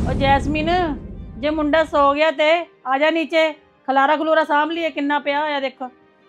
ओ jasmine जे मुंडा सो गया ते आजा नीचे खलारा खलूरा सामभ लिए किन्ना पिया होया देखो।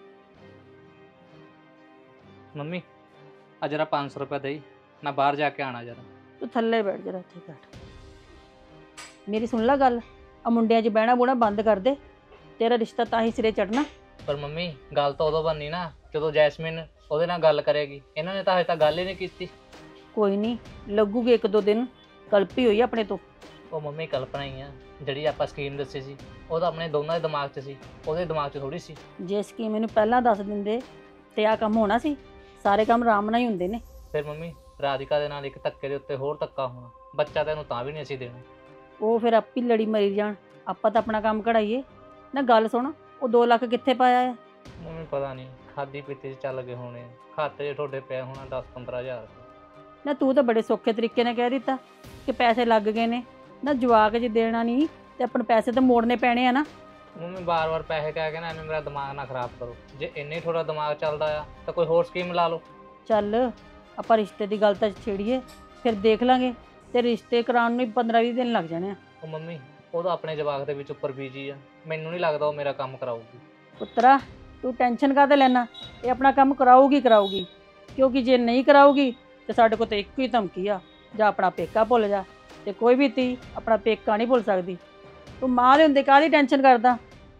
मम्मी आ जरा 500 रुपया दई ना बाहर जाके आना जरा। तू थल्ले बैठ जरा इत्थे बैठ। मेरी सुन ला गल आ मुंडियां च बहना बूहना बंद कर दे तेरा रिश्ता तां ही सिरे चढ़ना। पर मम्मी गल तो उदों बननी ना जदों जैस्मिन ਉਹਦੇ ਨਾਲ ਗੱਲ ਕਰੇਗੀ। ਇਹਨਾਂ ਨੇ ਤਾਂ ਹਜੇ ਤੱਕ ਗੱਲ ਹੀ ਨਹੀਂ ਕੀਤੀ। कोई नहीं लगूगे एक दो दिन कल्पी हुई अपने तो। ਉਹ ਮੰਮੀ ਕਲਪਨਾ ਹੀ ਆ ਜਿਹੜੀ ਆਪਾਂ ਸਕੀਮ ਦੱਸੀ ਸੀ ਉਹ ਤਾਂ ਆਪਣੇ ਦੋਨਾਂ ਦੇ ਦਿਮਾਗ 'ਚ ਸੀ ਉਹਦੇ ਦਿਮਾਗ 'ਚ ਥੋੜੀ ਸੀ। ਜੇ ਸਕੀਮ ਮੈਨੂੰ ਪਹਿਲਾਂ ਦੱਸ ਦਿੰਦੇ ਤੇ ਆ ਕੰਮ ਹੋਣਾ ਸੀ। ਸਾਰੇ ਕੰਮ ਆਰਾਮ ਨਾਲ ਹੀ ਹੁੰਦੇ ਨੇ। ਫਿਰ ਮੰਮੀ ਰਾਧਿਕਾ ਦੇ ਨਾਲ ਇੱਕ ਧੱਕੇ ਦੇ ਉੱਤੇ ਹੋਰ ਧੱਕਾ ਹੋਣਾ ਬੱਚਾ ਤੈਨੂੰ ਤਾਂ ਵੀ ਨਹੀਂ ਅਸੀਂ ਦੇਣਾ। ਉਹ ਫਿਰ ਆਪੀ ਲੜੀ ਮਰੀ ਜਾਣ ਆਪਾਂ ਤਾਂ ਆਪਣਾ ਕੰਮ ਕਢਾਈਏ ਨਾ। ਗੱਲ ਸੁਣ ਉਹ 2 ਲੱਖ ਕਿੱਥੇ ਪਾਇਆ ਆ? ਮੰਮੀ ਪਤਾ ਨਹੀਂ ਖਾਦੀ ਪੀਤੀ 'ਚ ਚੱਲ ਗਏ ਹੋਣੇ ਖਾਤੇ 'ਚ ਤੁਹਾਡੇ ਪਿਆ ਹੋਣਾ 10-15 ਹਜ਼ਾਰ। ਨਾ ਤੂੰ ਤਾਂ ਬੜੇ ਸੌਖੇ ਤਰੀਕੇ ਨਾਲ ਕਹਿ ਦਿੱਤਾ ਕਿ ਪੈਸੇ ਲੱਗ ਗਏ ਨੇ। ਨਾ ਜਵਾਕ ਜੇ ਦੇਣਾ ਨਹੀਂ ਤੇ ਆਪਣੇ ਪੈਸੇ ਤਾਂ ਮੋੜਨੇ ਪੈਣੇ ਆ ਨਾ। ਮੰਮੀ ਬਾਰ-ਬਾਰ ਪੈਸੇ ਕਹਿ ਕੇ ਨਾ ਐਵੇਂ ਮੇਰਾ ਦਿਮਾਗ ਨਾ ਖਰਾਬ ਕਰੋ। ਜੇ ਇੰਨੇ ਥੋੜਾ ਦਿਮਾਗ ਚੱਲਦਾ ਆ ਤਾਂ ਕੋਈ ਹੋਰ ਸਕੀਮ ਲਾ ਲਓ। ਚੱਲ ਆਪਾਂ ਰਿਸ਼ਤੇ ਦੀ ਗੱਲ ਤਾਂ ਛੇੜੀਏ ਫਿਰ ਦੇਖ ਲਾਂਗੇ। ਤੇ ਰਿਸ਼ਤੇ ਕਰਾਉਣ ਨੂੰ 15-20 ਦਿਨ ਲੱਗ ਜਾਣੇ ਆ। ਉਹ ਮੰਮੀ ਉਹ ਤਾਂ ਆਪਣੇ ਜਵਾਕ ਦੇ ਵਿੱਚ ਉੱਪਰ ਬੀਜੀ ਆ ਮੈਨੂੰ ਨਹੀਂ ਲੱਗਦਾ ਉਹ ਮੇਰਾ ਕੰਮ ਕਰਾਊਗੀ। ਪੁੱਤਰਾ ਤੂੰ ਟੈਨਸ਼ਨ ਕਾਹਤੇ ਲੈਣਾ? ਇਹ ਆਪਣਾ ਕੰਮ ਕਰਾਊਗੀ ਕਿਉਂਕਿ ਜੇ ਨਹੀਂ ਕਰਾਊਗੀ ਤੇ ਸਾਡੇ ਕੋਲ ਤਾਂ ਇੱਕੋ ਹੀ ਧਮਕੀ ਆ ਜਾਂ ਆਪਣਾ ਪੇਕਾ ਭੁੱਲ ਜਾ। ਤੇ ਕੋਈ ਵੀ ਧੀ ਆਪਣਾ ਪੇਕਾ ਨਹੀਂ ਭੁੱਲ ਸਕਦੀ। ਤੂੰ ਮਾਂ ਦੇ ਹੁੰਦੇ ਕਾਹਦੀ ਟੈਨਸ਼ਨ ਕਰਦਾ?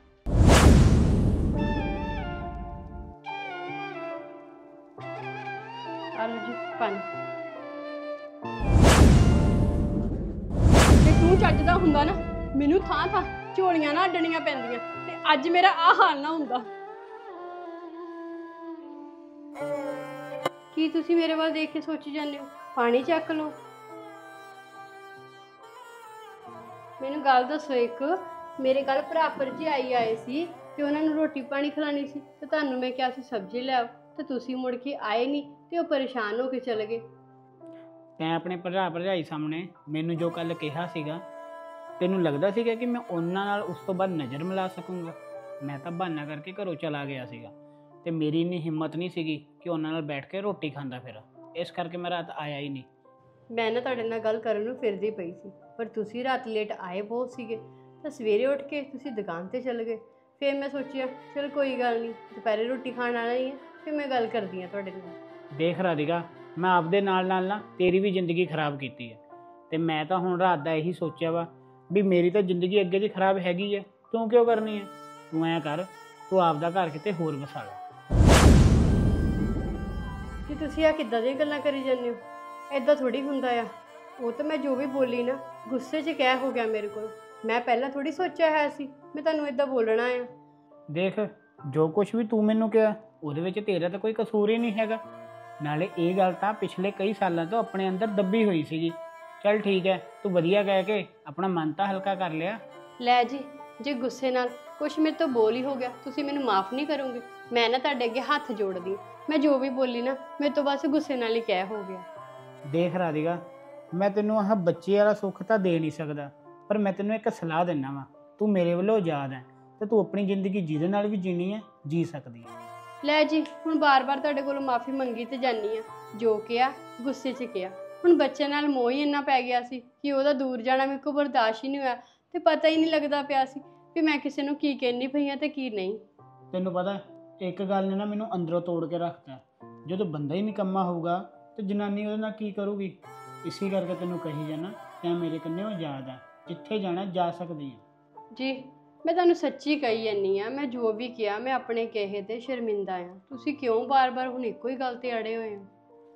ਆਲੂ ਜੀ ਪਾਣੀ। ਜੇ ਤੂੰ ਚੱਜਦਾ ਹੁੰਦਾ ਨਾ ਮੈਨੂੰ ਥਾਂ ਥਾਂ ਝੋਲੀਆਂ ਨਾ ਅੱਡਣੀਆਂ ਪੈਂਦੀਆਂ ਤੇ ਅੱਜ ਮੇਰਾ ਆਹ ਹਾਲ ਨਾ ਹੁੰਦਾ। ਕੀ ਤੁਸੀਂ ਮੇਰੇ ਵੱਲ ਦੇਖ ਕੇ ਸੋਚੀ ਜਾਂਦੇ ਹੋ? ਪਾਣੀ ਚੱਕ ਲਓ। ਮੈਨੂੰ ਗੱਲ ਦੱਸੋ ਇੱਕ, ਮੇਰੇ ਕੱਲ ਭਰਾ ਭਰਜਾਈ ਆਏ ਸੀ ਤੇ ਉਹਨਾਂ ਨੂੰ ਰੋਟੀ ਪਾਣੀ ਖਿਲਾਣੀ ਸੀ ਤੇ ਤੁਹਾਨੂੰ ਮੈਂ ਕਿਹਾ ਸੀ ਸਬਜ਼ੀ ਲੈ ਆਓ ਤੇ ਤੁਸੀਂ ਮੁੜ ਕੇ ਆਏ ਨਹੀਂ ਤੇ ਉਹ ਪਰੇਸ਼ਾਨ ਹੋ ਕੇ ਚਲੇ ਗਏ। ਤੈਂ ਆਪਣੇ ਭਰਾ ਭਰਜਾਈ ਸਾਹਮਣੇ ਮੈਨੂੰ ਜੋ ਕੱਲ ਕਿਹਾ ਸੀਗਾ ਤੈਨੂੰ ਲੱਗਦਾ ਸੀਗਾ ਕਿ ਮੈਂ ਉਹਨਾਂ ਨਾਲ ਉਸ ਤੋਂ ਬਾਅਦ ਨਜ਼ਰ ਮਿਲਾ ਸਕੂੰਗਾ? ਮੈਂ ਤਾਂ ਬਹਾਨਾ ਕਰਕੇ ਘਰੋਂ ਚਲਾ ਗਿਆ ਸੀਗਾ ਤੇ ਮੇਰੀ ਇੰਨੀ ਹਿੰਮਤ ਨਹੀਂ ਸੀਗੀ ਕਿ ਉਹਨਾਂ ਨਾਲ ਬੈਠ ਕੇ ਰੋਟੀ ਖਾਂਦਾ ਫਿਰ। ਇਸ ਕਰਕੇ ਮੈਂ ਰਾਤ ਆਇਆ ਹੀ ਨਹੀਂ। ਮੈਂ ਨਾ ਤੁਹਾਡੇ ਨਾਲ ਗੱਲ ਕਰਨ ਨੂੰ ਫਿਰਦੀ ਪਈ ਸੀ ਪਰ ਤੁਸੀਂ ਰਾਤ ਲੇਟ ਆਏ ਬਹੁਤ ਸੀਗੇ ਤਾਂ ਸਵੇਰੇ ਉੱਠ ਕੇ ਤੁਸੀਂ ਦੁਕਾਨ ਤੇ ਚਲੇ ਗਏ। ਫਿਰ ਮੈਂ ਸੋਚਿਆ ਚਲ ਕੋਈ ਗੱਲ ਨਹੀਂ ਦੁਪਹਿਰੇ ਰੋਟੀ ਖਾਣ ਆਣਾ ਹੀ ਹੈ ਫਿਰ ਮੈਂ ਗੱਲ ਕਰਦੀ ਹਾਂ ਤੁਹਾਡੇ ਨਾਲ। ਦੇਖ ਰਾਧਿਕਾ ਮੈਂ ਆਪਦੇ ਨਾਲ ਨਾਲ ਨਾ ਤੇਰੀ ਵੀ ਜ਼ਿੰਦਗੀ ਖਰਾਬ ਕੀਤੀ ਹੈ ਤੇ ਮੈਂ ਤਾਂ ਹੁਣ ਰਾਤ ਦਾ ਇਹੀ ਸੋਚਿਆ ਵਾ ਵੀ ਮੇਰੀ ਤਾਂ ਜ਼ਿੰਦਗੀ ਅੱਗੇ ਦੀ ਖਰਾਬ ਹੈਗੀ ਹੈ ਤੂੰ ਕਿਉਂ ਕਰਨੀ ਹੈ? ਤੂੰ ਐਂ ਕਰ ਤੂੰ ਆਪਦਾ ਘਰ ਕਿਤੇ ਹੋਰ ਵਸਾ ਲੈ। ਕਿ ਤੁਸੀਂ ਆ ਕਿੱਦਾਂ ਦੀਆਂ ਗੱਲਾਂ ਕਰੀ ਜਾਂਦੇ ਹੋ? ਐਦਾਂ ਥੋੜੀ ਹੁੰਦਾ ਆ। ਉਹ ਤਾਂ ਮੈਂ ਜੋ ਵੀ ਬੋਲੀ ਨਾ ਗੁੱਸੇ 'ਚ ਕਹਿ ਹੋ ਗਿਆ ਮੇਰੇ ਕੋਲ। ਮੈਂ ਪਹਿਲਾਂ ਥੋੜੀ ਸੋਚਿਆ ਹੈ ਸੀ ਮੈਂ ਤੁਹਾਨੂੰ ਇੱਦਾਂ ਬੋਲਣਾ ਆ। ਦੇਖ ਜੋ ਕੁਝ ਵੀ ਤੂੰ ਮੈਨੂੰ ਕਿਹਾ ਉਹਦੇ ਵਿੱਚ ਤੇਰਾ ਤਾਂ ਕੋਈ ਕਸੂਰ ਹੀ ਨਹੀਂ ਹੈਗਾ। ਨਾਲੇ ਇਹ ਗੱਲ ਤਾਂ ਪਿਛਲੇ ਕਈ ਸਾਲਾਂ ਤੋਂ ਆਪਣੇ ਅੰਦਰ ਦੱਬੀ ਹੋਈ ਸੀਗੀ। ਚੱਲ ਠੀਕ ਹੈ ਤੂੰ ਵਧੀਆ ਕਹਿ ਕੇ ਆਪਣਾ ਮਨ ਤਾਂ ਹਲਕਾ ਕਰ ਲਿਆ। ਲੈ ਜੀ ਜੇ ਗੁੱਸੇ ਨਾਲ ਕੁਛ ਮੇਰੇ ਤੋਂ ਬੋਲ ਹੀ ਹੋ ਗਿਆ ਤੁਸੀਂ ਮੈਨੂੰ ਮਾफ़ ਨਹੀਂ ਕਰੋਗੇ? ਮੈਂ ਨਾ ਤੁਹਾਡੇ ਅੱਗੇ ਹੱਥ ਜੋੜਦੀ। ਮੈਂ ਜੋ ਵੀ ਬੋਲੀ ਨਾ ਮੇਰੇ ਤੋਂ ਬਸ ਗੁੱਸੇ ਨਾਲ ਹੀ ਕਹਿ ਹੋ ਗਿਆ। ਦੇਖ ਰਾਧਿਕਾ ਮੈਂ ਤੈਨੂੰ ਆਹ ਬੱਚੇ ਵਾਲਾ ਸੁੱਖ ਤਾਂ ਦੇ ਨਹੀਂ ਸਕਦਾ ਪਰ ਮੈਂ ਤੈਨੂੰ ਇੱਕ ਸਲਾਹ ਦਿੰਦਾ ਵਾਂ। ਤੂੰ ਮੇਰੇ ਵੱਲੋਂ ਆਜ਼ਾਦ ਹੈ ਤੇ ਤੂੰ ਆਪਣੀ ਜ਼ਿੰਦਗੀ ਜਿਹਦੇ ਨਾਲ ਵੀ ਜੀਣੀ ਹੈ ਜੀ ਸਕਦੀ ਹੈ। ਲੈ ਜੀ ਹੁਣ ਬਾਰ-ਬਾਰ ਤੁਹਾਡੇ ਕੋਲੋਂ ਮਾफ़ੀ ਮੰਗੀ ਤੇ ਜਾਨੀ ਆ। ਜੋ ਕਿਹਾ ਗੁੱਸੇ 'ਚ ਕਿਹਾ। ਹੁਣ ਬੱਚੇ ਨਾਲ ਮੋਹ ਹੀ ਇੰਨਾ ਪੈ ਗਿਆ ਸੀ ਕਿ ਉਹਦਾ ਦੂਰ ਜਾਣਾ ਮੇਰੇ ਕੋਲ ਬਰਦਾਸ਼ਤ ਹੀ ਨਹੀਂ ਹੋਇਆ ਤੇ ਪਤਾ ਹੀ ਨਹੀਂ ਲੱਗਦਾ ਪਿਆ ਸੀ ਵੀ ਮੈਂ ਕਿਸੇ ਨੂੰ ਕੀ ਕਹਿੰਦੀ ਪਈ ਹਾਂ ਤੇ ਕੀ ਨਹੀਂ। ਤੈਨੂੰ ਪਤਾ ਇੱਕ ਗੱਲ ਨੇ ਨਾ ਮੈਨੂੰ ਅੰਦਰੋਂ ਤੋੜ ਕੇ ਰੱਖਤਾ। ਜਦੋਂ ਬੰਦਾ ਹੀ ਨਿਕੰਮਾ ਹੋਊਗਾ ਤੇ ਜਨਾਨੀ ਉਹਦੇ ਨਾਲ ਕੀ ਕਰੂਗੀ? ਇਸੇ ਕਰਕੇ ਤੈਨੂੰ ਕਹੀ ਜਾਣਾ ਤੈਂ ਮੇਰੇ ਕੰਨੇ ਆਜ਼ਾਦ ਆ ਜਿੱਥੇ ਜਾਣਾ ਜਾ ਸਕਦੀ ਆ। ਜੀ ਮੈਂ ਤੁਹਾਨੂੰ ਸੱਚੀ ਕਹੀ ਜਾਂਦੀ ਆ। ਮੈਂ ਜੋ ਵੀ ਕਿਹਾ ਮੈਂ ਆਪਣੇ ਕਹੇ ਤੇ ਸ਼ਰਮਿੰਦਾ ਆ। ਤੁਸੀਂ ਕਿਉਂ ਬਾਰ-ਬਾਰ ਹੁਣ ਇੱਕੋ ਹੀ ਗੱਲ ਤੇ ਅੜੇ ਹੋਏ ਹੋ?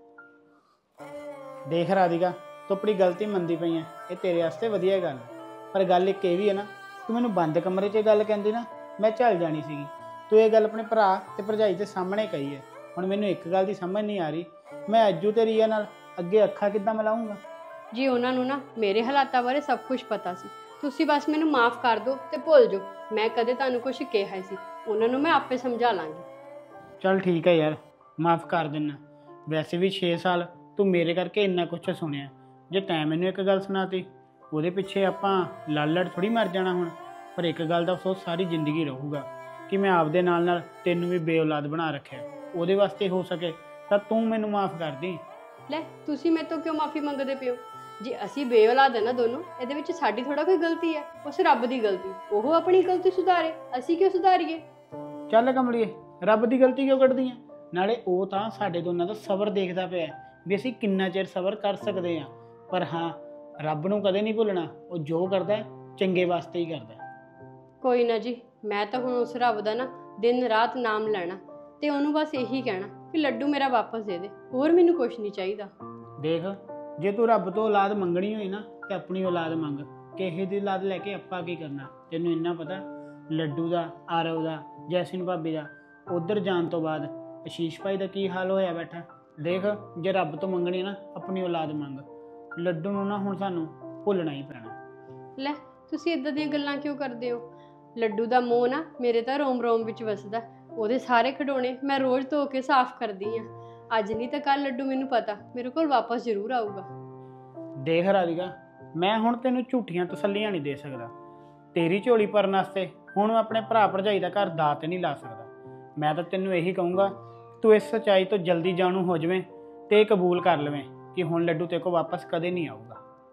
ਦੇਖ ਰਾਧਿਕਾ ਤੂੰ ਆਪਣੀ ਗਲਤੀ ਮੰਨਦੀ ਪਈ ਆ ਇਹ ਤੇਰੇ ਵਾਸਤੇ ਵਧੀਆ ਗੱਲ ਪਰ ਗੱਲ ਇੱਕ ਇਹ ਵੀ ਹੈ ਨਾ ਤੂੰ ਮੈਨੂੰ ਬੰਦ ਕਮਰੇ 'ਚ ਗੱਲ ਕਹਿੰਦੀ ਨਾ ਮੈਂ ਚੱਲ ਜਾਣੀ ਸੀਗੀ। ਤੂੰ ਇਹ ਗੱਲ ਆਪਣੇ ਭਰਾ ਤੇ ਭਰਜਾਈ ਦੇ ਸਾਹਮਣੇ ਕਹੀ ਹੈ। ਹੁਣ ਮੈਨੂੰ ਇੱਕ ਗੱਲ ਦੀ ਸਮਝ ਨਹੀਂ ਆ ਰਹੀ ਮੈਂ ਅੱਜੂ ਤੇ ਰੀਆ ਨਾਲ ਅੱਗੇ ਅੱਖਾਂ ਕਿੱਦਾਂ ਮਿਲਾਉਂਗਾ? ਜੀ ਉਹਨਾਂ ਨੂੰ ਨਾ ਮੇਰੇ ਹਾਲਾਤਾਂ ਬਾਰੇ ਸਭ ਕੁਝ ਪਤਾ ਸੀ। ਤੁਸੀਂ ਬਸ ਮੈਨੂੰ ਮਾफ़ ਕਰ ਦਿਓ ਤੇ ਭੁੱਲ ਜਾਓ ਮੈਂ ਕਦੇ ਤੁਹਾਨੂੰ ਕੁਝ ਕਿਹਾ ਸੀ। ਉਹਨਾਂ ਨੂੰ ਮੈਂ ਆਪੇ ਸਮਝਾ ਲਾਂਗੀ। ਚੱਲ ਠੀਕ ਹੈ ਯਾਰ ਮਾफ़ ਕਰ ਦਿੰਦਾ। ਵੈਸੇ ਵੀ 6 ਸਾਲ ਤੂੰ ਮੇਰੇ ਕਰਕੇ ਇੰਨਾ ਕੁਛ ਸੁਣਿਆ। ਜੇ ਤੈਂ ਮੈਨੂੰ ਇੱਕ ਗੱਲ ਸੁਣਾਤੀ ਉਹਦੇ ਪਿੱਛੇ ਆਪਾਂ ਲੜ ਥੋੜੀ ਮਰ ਜਾਣਾ ਹੁਣ। ਪਰ ਇੱਕ ਗੱਲ ਦਾ ਅਫਸੋਸ ਸਾਰੀ ਜ਼ਿੰਦਗੀ ਰਹੂਗਾ ਕਿ ਮੈਂ ਆਪਦੇ ਨਾਲ ਨਾਲ ਤੈਨੂੰ ਵੀ ਬੇਔਲਾਦ ਬਣਾ ਰੱਖਿਆ। ਉਹਦੇ ਵਾਸਤੇ ਹੋ ਸਕੇ ਤਾਂ ਤੂੰ ਮੈਨੂੰ ਮਾफ़ ਕਰ ਦੀ। ਲੈ ਤੁਸੀਂ ਮੇਰੇ ਤੋਂ ਕਿਉਂ ਮਾफ़ੀ ਮੰਗਦੇ ਪਿਓ? ਜੇ ਅਸੀਂ ਬੇਔਲਾਦ ਹੈ ਨਾ ਦੋਨੋਂ, ਇਹਦੇ ਵਿੱਚ ਸਾਡੀ ਥੋੜਾ ਕੋਈ ਗਲਤੀ ਹੈ, ਉਸ ਰੱਬ ਦੀ ਗਲਤੀ। ਉਹ ਆਪਣੀ ਗਲਤੀ ਸੁਧਾਰੇ, ਅਸੀਂ ਕਿਉਂ ਸੁਧਾਰੀਏ? ਚੱਲ ਕਮਲੀਏ, ਰੱਬ ਦੀ ਗਲਤੀ ਕਿਉਂ ਕੱਢਦੀ ਆ? ਨਾਲੇ ਉਹ ਤਾਂ ਸਾਡੇ ਦੋਨਾਂ ਦਾ ਸਬਰ ਦੇਖਦਾ ਪਿਆ ਵੀ ਅਸੀਂ ਕਿੰਨਾ ਚਿਰ ਸਬਰ ਕਰ ਸਕਦੇ ਹਾਂ। ਪਰ ਹਾਂ, ਰੱਬ ਨੂੰ ਕਦੇ ਨਹੀਂ ਭੁੱਲਣਾ, ਉਹ ਜੋ ਕਰਦਾ ਚੰਗੇ ਵਾਸਤੇ ਹੀ ਕਰਦਾ। ਕੋਈ ਨਾ ਜੀ, ਮੈਂ ਤਾਂ ਹੁਣ ਉਸ ਰੱਬ ਦਾ ਨਾ ਦਿਨ ਰਾਤ ਨਾਮ ਲੈਣਾ ਤੇ ਉਹਨੂੰ ਬਸ ਇਹੀ ਕਹਿਣਾ ਕਿ ਲੱਡੂ ਮੇਰਾ ਵਾਪਸ ਦੇ ਦੇ, ਹੋਰ ਮੈਨੂੰ ਕੁਛ ਨਹੀਂ ਚਾਹੀਦਾ। ਦੇਖ, ਜੇ ਤੂੰ ਰੱਬ ਤੋਂ ਔਲਾਦ ਮੰਗਣੀ ਹੋਈ ਨਾ ਤੇ ਆਪਣੀ ਔਲਾਦ ਮੰਗ। ਕਿਸੇ ਦੀ ਔਲਾਦ ਲੈ ਕੇ ਆਪਾਂ ਕੀ ਕਰਨਾ? ਤੈਨੂੰ ਇੰਨਾ ਪਤਾ ਲੱਡੂ ਦਾ, ਆਰਵ ਦਾ, ਜੈਸਮੀਨ ਭਾਬੀ ਦਾ ਉਧਰ ਜਾਣ ਤੋਂ ਬਾਅਦ ਆਸ਼ੀਸ਼ ਭਾਈ ਦਾ ਕੀ ਹਾਲ ਹੋਇਆ ਬੈਠਾ। ਦੇਖ, ਜੇ ਰੱਬ ਤੋਂ ਮੰਗਣੀ ਨਾ ਆਪਣੀ ਔਲਾਦ ਮੰਗ। ਲੱਡੂ ਨੂੰ ਨਾ ਹੁਣ ਸਾਨੂੰ ਭੁੱਲਣਾ ਹੀ ਪੈਣਾ। ਲੈ, ਤੁਸੀਂ ਇਦਾਂ ਦੀਆਂ ਗੱਲਾਂ ਕਿਉਂ ਕਰਦੇ ਹੋ? ਲੱਡੂ ਦਾ ਮੋਹ ਨਾ ਮੇਰੇ ਤਾਂ ਰੋਮ ਰੋਮ ਵਿੱਚ ਵਸਦਾ। ਉਹਦੇ ਸਾਰੇ ਖਿਡੌਣੇ ਮੈਂ ਰੋਜ਼ ਧੋ ਕੇ ਸਾਫ਼ ਕਰਦੀ ਹਾਂ। ਅੱਜ ਨਹੀਂ ਤਾਂ ਕੱਲ ਲੱਡੂ ਮੈਨੂੰ ਪਤਾ ਮੇਰੇ ਕੋਲ ਵਾਪਸ ਜ਼ਰੂਰ ਆਊਗਾ। ਦੇਖ ਰਾਧਿਕਾ, ਮੈਂ ਹੁਣ ਤੈਨੂੰ ਝੂਠੀਆਂ ਤਸੱਲੀਆਂ ਨਹੀਂ ਦੇ ਸਕਦਾ। ਤੇਰੀ ਝੋਲੀ ਭਰਨ ਵਾਸਤੇ ਹੁਣ ਮੈਂ ਆਪਣੇ ਭਰਾ ਭਰਜਾਈ ਦਾ ਘਰ ਦਾਅ ਤੇ ਨਹੀਂ ਲਾ ਸਕਦਾ। ਮੈਂ ਤਾਂ ਤੈਨੂੰ ਇਹੀ ਕਹੂੰਗਾ, ਤੂੰ ਇਸ ਸੱਚਾਈ ਤੋਂ ਜਲਦੀ ਜਾਣੂ ਹੋ ਜਾਵੇਂ ਤੇ ਕਬੂਲ ਕਰ ਲਵੇਂ ਕਿ ਹੁਣ ਲੱਡੂ ਤੇਰੇ ਕੋਲ ਵਾਪਸ ਕਦੇ ਨਹੀਂ ਆਊਗਾ।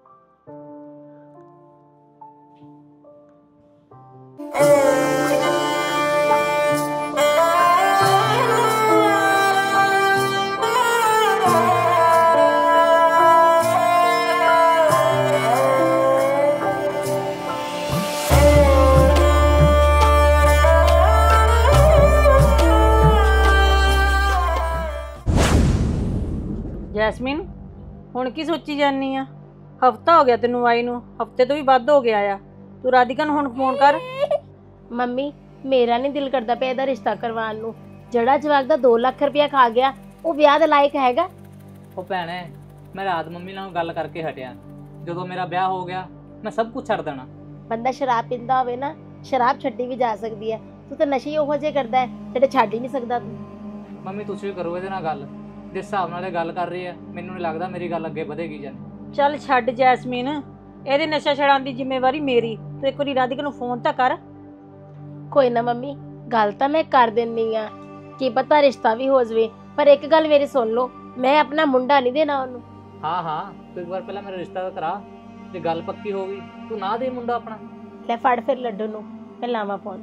ਜੈਸਮੀਨ, ਹੁਣ ਕੀ ਸੋਚੀ ਜਾਨੀ ਆ? ਹਫਤਾ ਹੋ ਗਿਆ ਤੈਨੂੰ ਆਈ ਨੂੰ, ਹਫਤੇ ਤੋਂ ਵੀ ਵੱਧ ਹੋ ਗਿਆ ਆ। ਤੂੰ ਰਾਧਿਕਾ ਨੂੰ ਹੁਣ ਫੋਨ ਕਰ। ਮੰਮੀ, ਮੇਰਾ ਨਹੀਂ ਦਿਲ ਕਰਦਾ ਪਿਆ ਇਹਦਾ ਰਿਸ਼ਤਾ ਕਰਵਾਉਣ ਨੂੰ। ਜਿਹੜਾ ਜਵਾਕ ਦਾ 2 ਲੱਖ ਰੁਪਇਆ ਖਾ ਗਿਆ, ਉਹ ਵਿਆਹ ਦੇ ਲਾਇਕ ਹੈਗਾ? ਉਹ ਭੈਣੇ, ਮੈਂ ਰਾਤ ਮੰਮੀ ਨਾਲ ਗੱਲ ਕਰਕੇ ਹਟਿਆ। ਜਦੋਂ ਮੇਰਾ ਵਿਆਹ ਹੋ ਗਿਆ ਮੈਂ ਸਭ ਕੁਝ ਛੱਡ ਦੇਣਾ। ਬੰਦਾ ਸ਼ਰਾਬ ਪੀਂਦਾ ਹੋਵੇ ਨਾ, ਸ਼ਰਾਬ ਛੱਡੀ ਵੀ ਜਾ ਸਕਦੀ ਹੈ। ਤੂੰ ਤਾਂ ਨਸ਼ੇ ਉਹੋ ਜਿਹੇ ਕਰਦਾ ਹੈ ਜਿਹੜੇ ਛੱਡ ਹੀ ਨਹੀਂ ਸਕਦਾ ਤੂੰ। ਮੰਮੀ ਤੁਸੀਂ ਵੀ ਕਰੋ ਇਹਦੇ ਨਾਲ ਗੱਲ। ਜਿਸ ਹਿਸਾਬ ਨਾਲ ਇਹ ਗੱਲ ਕਰ ਰਹੀ ਹੈ, ਮੈਨੂੰ ਨਹੀਂ ਲੱਗਦਾ ਮੇਰੀ ਗੱਲ ਅੱਗੇ ਵਧੇਗੀ ਜਾਨੀ। ਚੱਲ ਛੱਡ ਜੈਸਮੀਨ, ਇਹਦੇ ਨਸ਼ਾ ਛਡਾਉਣ ਦੀ ਜ਼ਿੰਮੇਵਾਰੀ ਮੇਰੀ। ਤੂੰ ਇੱਕ ਵਾਰੀ ਰਾਧਿਕਾ ਨੂੰ ਫੋਨ ਤਾਂ ਕਰ। ਕੋਈ ਨਾ ਮੰਮੀ, ਗੱਲ ਤਾਂ ਮੈਂ ਕਰ ਦਿੰਨੀ ਆ, ਕੀ ਪਤਾ ਰਿਸ਼ਤਾ ਵੀ ਹੋ ਜਾਵੇ। ਪਰ ਇੱਕ ਗੱਲ ਮੇਰੀ ਸੁਣ ਲਓ, ਮੈਂ ਆਪਣਾ ਮੁੰਡਾ ਨਹੀਂ ਦੇਣਾ ਉਹਨੂੰ। ਹਾਂ ਹਾਂ, ਤੂੰ ਇੱਕ ਵਾਰ ਪਹਿਲਾਂ ਮੇਰਾ ਰਿਸ਼ਤਾ ਤਾਂ ਕਰਾ। ਜੇ ਗੱਲ ਪੱਕੀ ਹੋ ਗਈ ਤੂੰ ਨਾ ਦੇ ਮੁੰਡਾ ਆਪਣਾ। ਲੈ ਫੜ ਫਿਰ ਲੱਡੂ ਨੂੰ, ਮੈਂ ਲਾਵਾਂ ਫੋਨ।